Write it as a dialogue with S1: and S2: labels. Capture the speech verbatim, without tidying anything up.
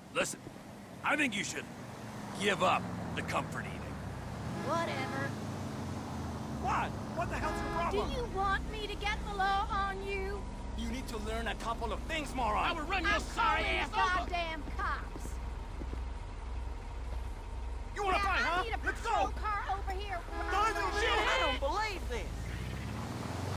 S1: Listen, I think you should give up the comfort eating.
S2: Whatever.
S3: What? What the hell's your
S2: Do
S3: problem?
S2: you want me to get the law on you?
S3: You need to learn a couple of things, moron.
S4: I will run your
S2: I'm
S4: sorry
S2: calling
S4: ass
S2: the
S4: over!
S2: goddamn cops.
S3: You wanna
S2: Yeah,
S3: fight,
S2: I
S3: huh?
S2: need a
S3: Let's
S2: patrol
S3: go!
S2: car over here right
S3: Fight!